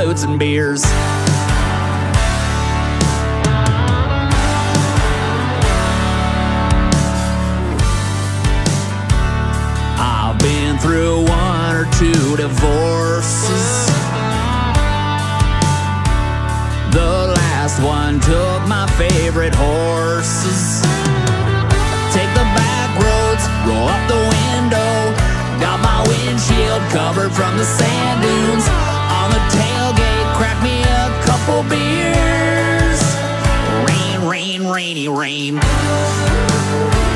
boots and beers. I've been through 1 or 2 divorces. The last one took my favorite horses. Take the back roads, roll up the window. Got my windshield covered from the sand dunes. On the tailgate, crack me a couple beers. Rain, rain, rainy rain.